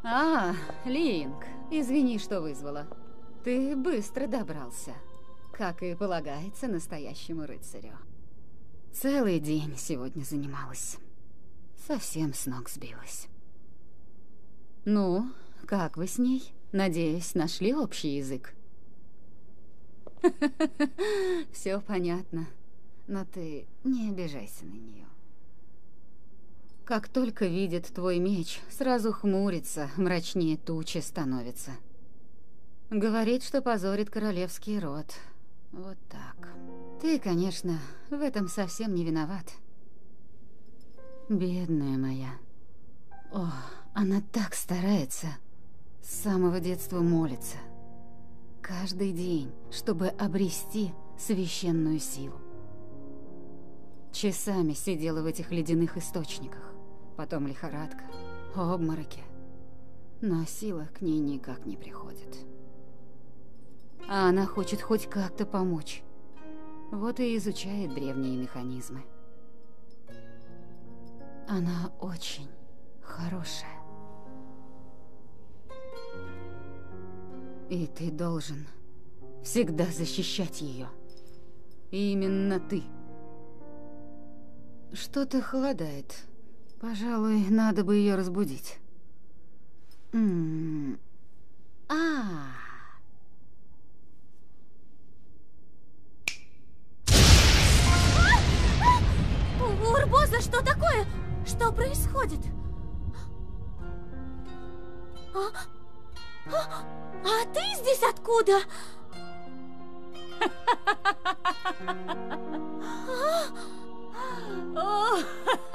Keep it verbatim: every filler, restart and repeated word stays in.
А, Линк, извини, что вызвала. Ты быстро добрался, как и полагается настоящему рыцарю. Целый день сегодня занималась. Совсем с ног сбилась. Ну, как вы с ней? Надеюсь, нашли общий язык? Все понятно, но ты не обижайся на нее. Как только видит твой меч, сразу хмурится, мрачнее тучи становится. Говорит, что позорит королевский род. Вот так. Ты, конечно, в этом совсем не виноват. Бедная моя. О, она так старается. С самого детства молится. Каждый день, чтобы обрести священную силу. Часами сидела в этих ледяных источниках. Потом лихорадка, обмороки. Но сила к ней никак не приходит. А она хочет хоть как-то помочь. Вот и изучает древние механизмы. Она очень хорошая. И ты должен всегда защищать ее. Именно ты. Что-то холодает. Пожалуй, надо бы ее разбудить. М-м-м. А. Урбоза, что такое? Что происходит? А, а, а ты здесь откуда? О,